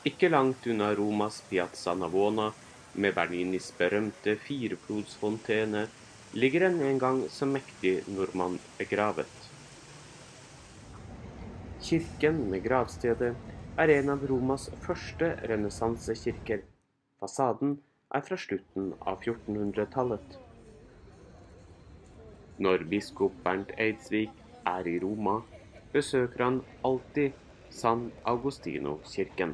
Ikke langt unna Romas Piazza Navona, med Berlinis berømte fireblodsfontene, ligger en gang så mektig nordmann begravet. Kirken med gravstedet er en av Romas første renessansekirker. Fasaden er fra slutten av 1400-tallet. Når biskop Bernt Eidsvik er i Roma, besøker han alltid San Agostino-kirken.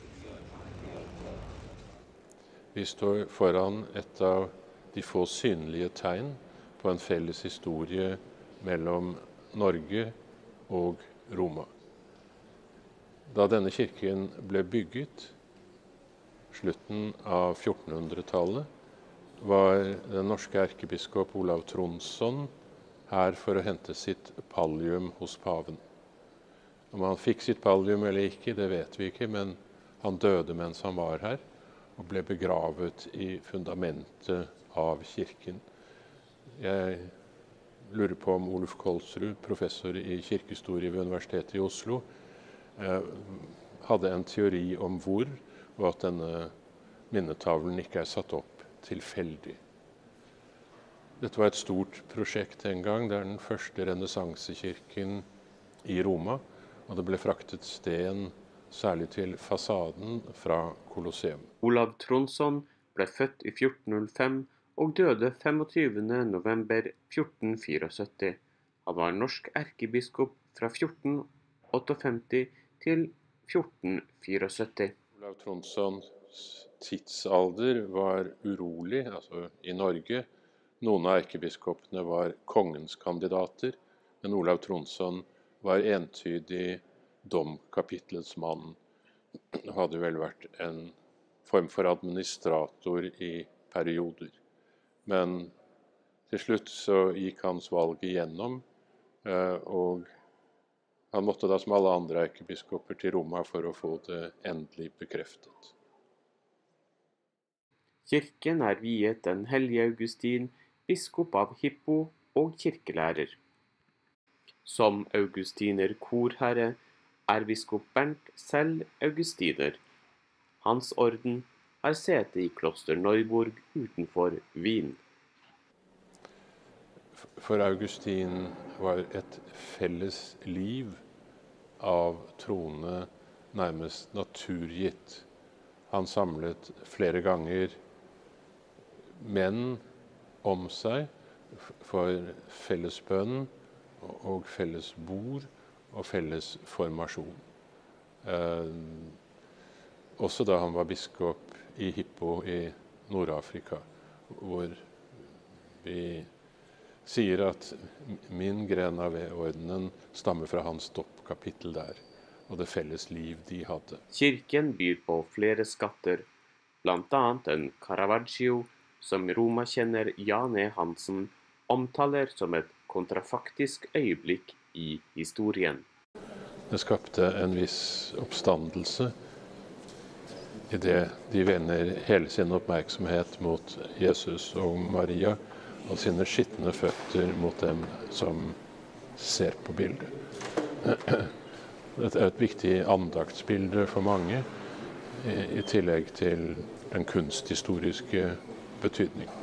Vi står foran et av de få synlige tegn på en felles historie mellom Norge og Roma. Da denne kirken ble bygget, slutten av 1400-tallet, var den norske erkebiskop Olav Tronsson her for å hente sitt pallium hos paven. Om han fikk sitt pallium eller ikke, det vet vi ikke, men han døde mens han var her, og ble begravet i fundamentet av kirken. Jeg lurer på om Oluf Kolsrud, professor i kirkehistorie ved Universitetet i Oslo, hadde en teori om hvor, og at denne minnetavlen ikke er satt opp tilfeldig. Dette var et stort prosjekt en gang. Det er den første renessansekirken i Roma, og det ble fraktet sten særlig til fasaden fra Colosseum. Olav Tronsson ble født i 1405 og døde 25. november 1474. Han var norsk erkebiskop fra 1458 til 1474. Olav Tronssons tidsalder var urolig, i Norge. Noen av erkebiskopene var kongens kandidater, men Olav Tronsson var entydig domkapitlets mann. Han hadde vel vært en form for administrator i perioder. Men til slutt så gikk hans valg igjennom, og han måtte da som alle andre erkebiskoper til Roma for å få det endelig bekreftet. Kirken er viet den hellige Augustin, biskop av Hippo og kirkelærer. Som augustiner korherre er biskop Bernt selv augustiner. Hans orden har sete i kloster Neuburg utenfor Wien. For Augustin var et felles liv av troende nærmest naturgitt. Han samlet flere ganger menn om seg for felles bønn og felles bord og felles formasjon. Også da han var biskop i Hippo i Nord-Afrika, hvor vi sier at min gren av ordenen stammer fra hans doppkapittel der, og det felles liv de hadde. Kirken byr på flere skatter, blant annet en Caravaggio, som Roma-kjenner Jan E. Hansen omtaler som et kontrafaktisk øyeblikk i historien. Det skapte en viss oppstandelse i det de vender hele sin oppmerksomhet mot Jesus og Maria, og sine skitne føtter mot dem som ser på bildet. Dette er et viktig andaktsbilde for mange, i tillegg til den kunsthistoriske betydning.